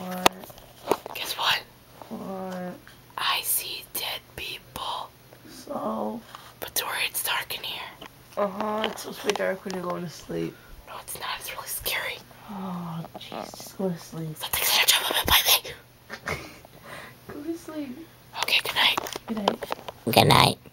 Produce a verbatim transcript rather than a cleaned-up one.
What? Guess what? What? I see dead people. So? But Tori, it's dark in here. Uh-huh, it's supposed to be dark when you're going to sleep. No, it's not. It's really scary. Oh, jeez, just go to sleep. Something's gonna jump up and bite me. Go to sleep. Okay, good night. Good night. Good night.